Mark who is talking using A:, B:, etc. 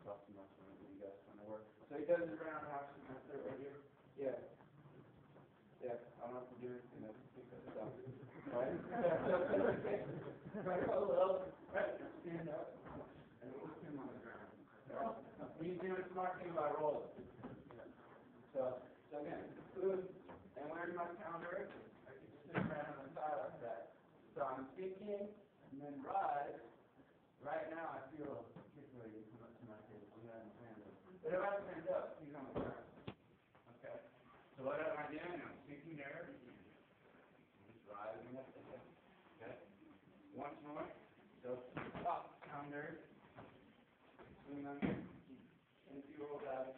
A: across the muscle when you guys kind of work. So he does it around half semester right here. Yeah. Yeah, I don't have to do anything else to pick this up. Right? Right, go low. Right, stand up. And put him on the ground. Right? He's doing smart thing by rolling. So again, food, and where's my counter? I can just sit right on the side like that. So I'm kicking, and then rise. Right now, I feel a kick ready to come up to my table. I'm going to stand up. But if I stand up, he's on the ground. Okay? So what am I doing? I'm kicking there. Just rising up the head. Okay? Once more. So up, counter. Swing under. And if you roll out.